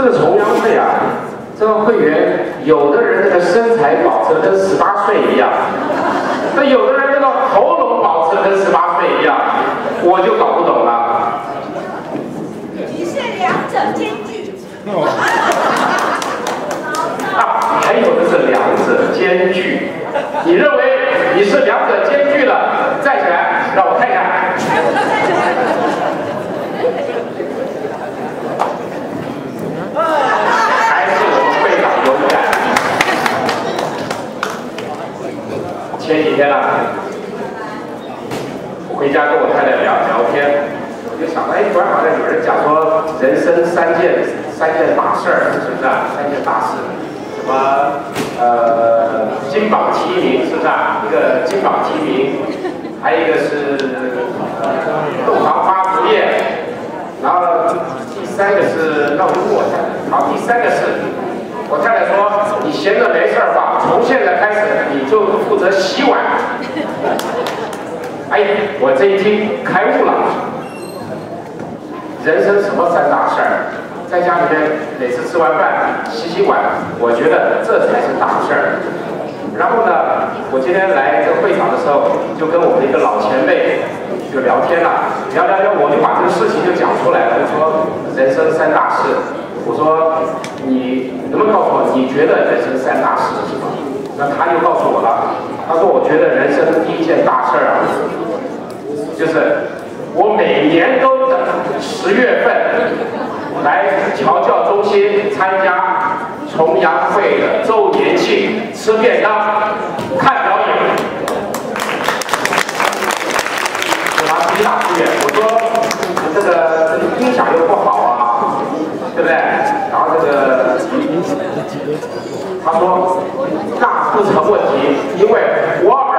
这个重阳会啊，这个会员有的人那个身材保持得跟18岁一样，那有的人那个喉咙保持得跟18岁一样，我就搞不懂了。 你是两者兼具。 啊，还有的是两者兼具。你认为你是两者兼具了，站起来让我看一下。还是我们会长勇敢。前几天啊，我回家跟我太太聊天，我就想到，哎，突然好像有人讲说人生三件大事儿，是不是啊？3件大事，什么金榜题名，是不是啊？一个金榜题名，还有一个是洞房花烛夜，然后第3个是闹钟我太太，然后第3个是我太太说你闲着没事儿吧，从现在开始你就负责洗碗。哎，我这一听开悟了，人生什么3大事儿？在家里面每次吃完饭洗碗，我觉得这才是大事儿。然后呢，我今天来这个会场的时候，就跟我们一个老前辈就聊天了，聊，我就把这个事情就讲出来了，就说人生3大事。我说你能不能告诉我，你觉得人生3大事是什么？那他就告诉我了，他说我觉得人生第1件大事啊，就是我每年都等10月份来侨教中心参加重阳会的周年庆，吃便当，看表演。我拿第1大志愿，我说这个音响又不好啊，对不对？然后这个他说那不成问题，因为我